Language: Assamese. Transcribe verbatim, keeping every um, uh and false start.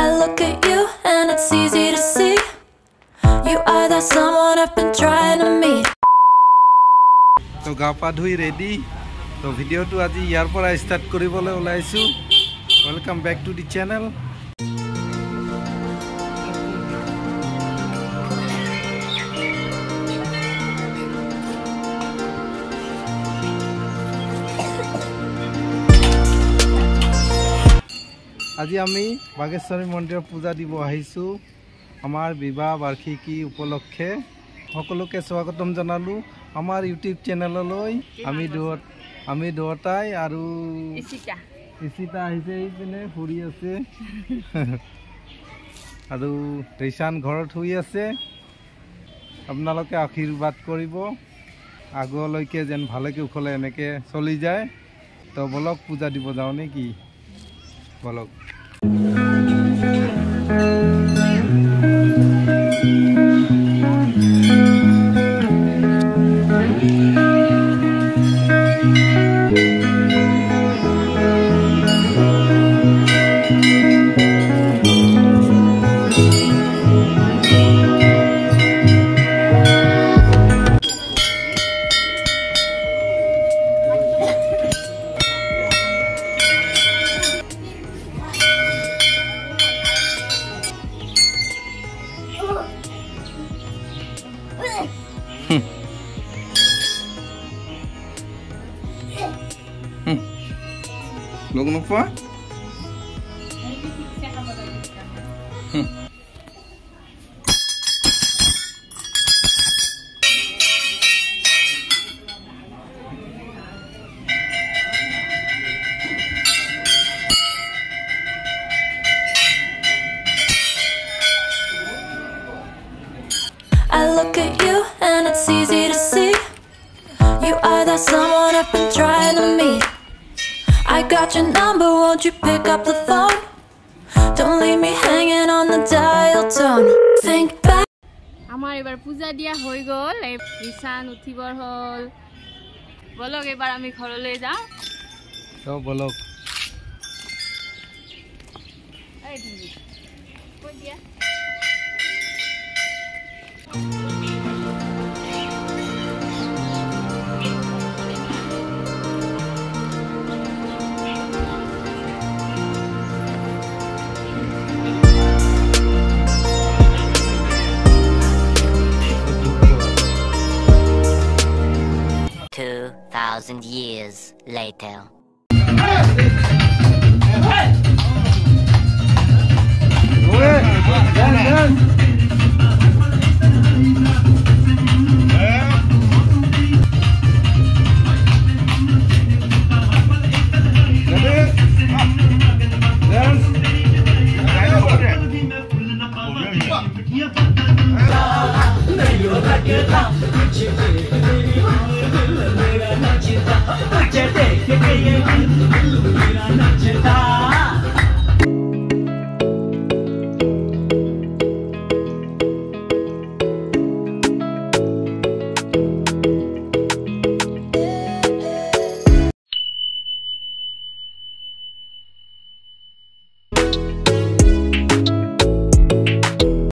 I look at you and it's easy to see you are the someone I've been trying to meet. So gapa dhui ready. So video to aji yar pora start koribole olaisu. Welcome back to the channel. আজি আমি বাগেশ্বৰী মন্দিৰৰ পূজা দিব আহিছো আমাৰ বিবাহ বাৰ্ষিকী উপলক্ষে সকলোকে স্বাগতম জনালো আমাৰ ইউটিউব চেনেললৈ আমি দুত আমি দুটাই আৰু ইসিতা ইসিতা আহিছে ইপিনে ফুৰি আছে আৰু ৰেশান ঘৰত শুই আছে আপোনালোকে আশীৰ্বাদ কৰিব আগলৈকে যেন ভালকে উখলে এনেকে চলি যায় তো বলক পূজা দিব যাও নেকি বলক Look no for? I look at you and it's easy to see you are the someone I've been trying to meet. I got your number, won't you pick up the phone? Don't leave me hanging on the dial tone. Think back. আমার এবার পূজা দিয়া হই গল এই রিসান উঠিবর হল বলক এবার আমি ঘরলে যাও তো বলক এই দিদি কই দিয়া Two thousand years later.